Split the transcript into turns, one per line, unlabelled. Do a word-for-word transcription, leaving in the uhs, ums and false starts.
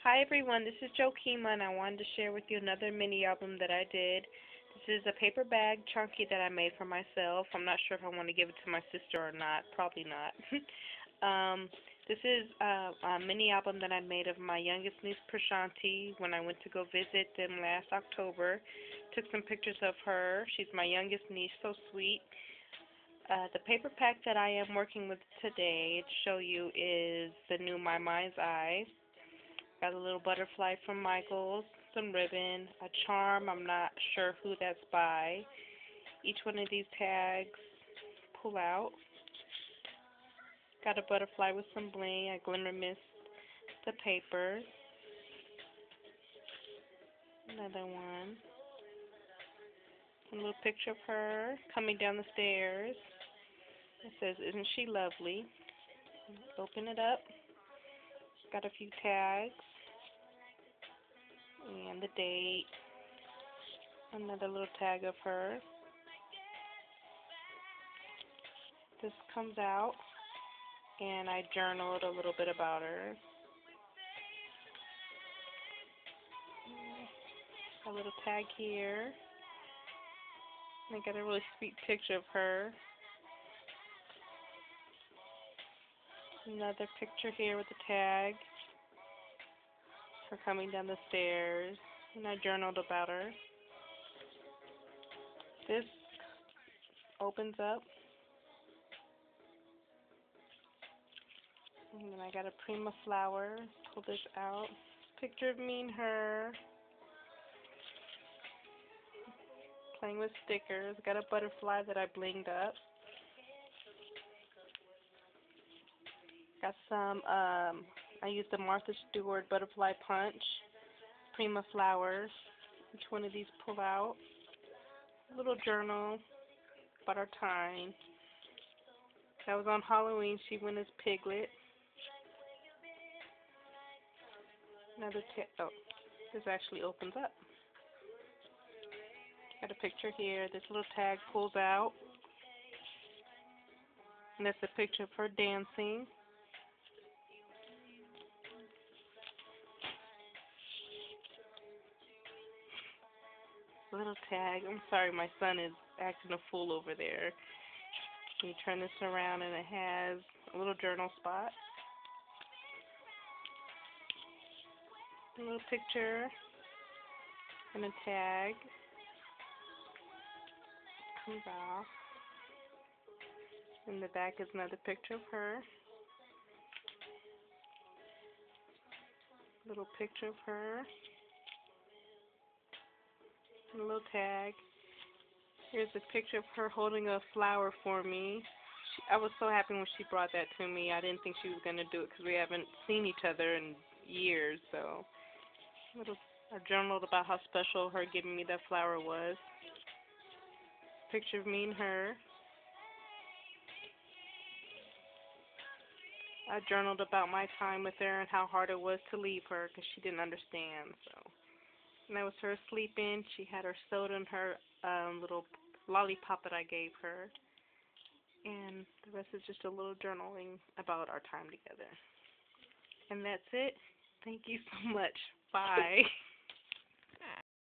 Hi everyone, this is Jokima and I wanted to share with you another mini album that I did. This is a paper bag chunky that I made for myself. I'm not sure if I want to give it to my sister or not. Probably not. um, this is uh, a mini album that I made of my youngest niece Prashanti when I went to go visit them last October. Took some pictures of her. She's my youngest niece, so sweet. Uh, the paper pack that I am working with today to show you is the new My Mind's Eye. Got a little butterfly from Michaels, some ribbon, a charm, I'm not sure who that's by. Each one of these tags pull out. Got a butterfly with some bling, I glimmer mist the paper. Another one. A little picture of her coming down the stairs. It says, "Isn't she lovely?" Open it up. Got a few tags. And the date. Another little tag of her. This comes out, and I journaled a little bit about her. A little tag here. I got a really sweet picture of her. Another picture here with a tag. Her coming down the stairs. And I journaled about her. This opens up. And then I got a Prima flower. Pull this out. Picture of me and her. Playing with stickers. Got a butterfly that I blinged up. Got some, um, I used the Martha Stewart butterfly punch. Prima flowers. Each one of these pull out. A little journal about our time. That was on Halloween. She went as Piglet. Another tip. Oh, this actually opens up. Got a picture here. This little tag pulls out. And that's a picture of her dancing. Little tag. I'm sorry, my son is acting a fool over there. You turn this around and it has a little journal spot. A little picture and a tag. Comes off. In the back is another picture of her. Little picture of her. And a little tag. Here's a picture of her holding a flower for me. She, I was so happy when she brought that to me. I didn't think she was going to do it because we haven't seen each other in years. So little, I journaled about how special her giving me that flower was. Picture of me and her. I journaled about my time with her and how hard it was to leave her because she didn't understand. So, and that was her sleeping. She had her soda in her um, little lollipop that I gave her. And the rest is just a little journaling about our time together. And that's it. Thank you so much. Bye.